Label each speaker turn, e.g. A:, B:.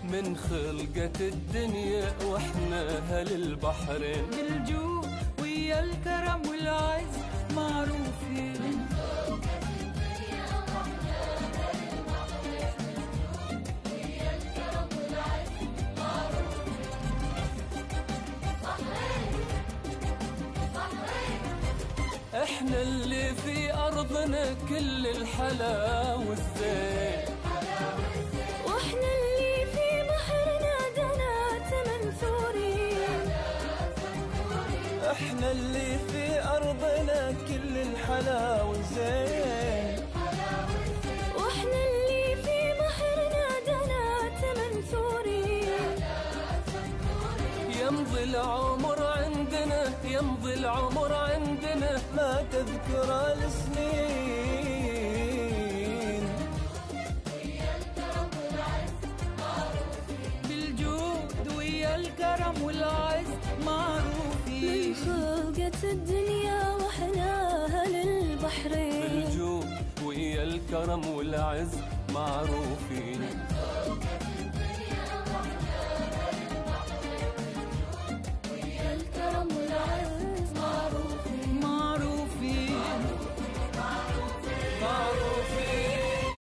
A: من خلقة الدنيا واحنا اهل البحرين،
B: بالجود ويا الكرم والعز معروفين. من خلقة الدنيا واحنا اهل البحرين، بالجود ويا الكرم والعز معروفين. بحرين بحرين
A: احنا اللي في ارضنا كل الحلا والزين،
B: واحنا اللي في بحرنا دنات منثورين.
A: احنا اللي في ارضنا كل الحلا والزين،
B: واحنا اللي في بحرنا دنات منثورين.
A: يمضي العمر عندنا يمضي العمر عندنا ما تذكر السنين.
B: بالجود ويا الكرم والعز معروفين. من خلقة الدنيا واحنا اهل البحرين،
A: بالجود ويا الكرم والعز معروفين.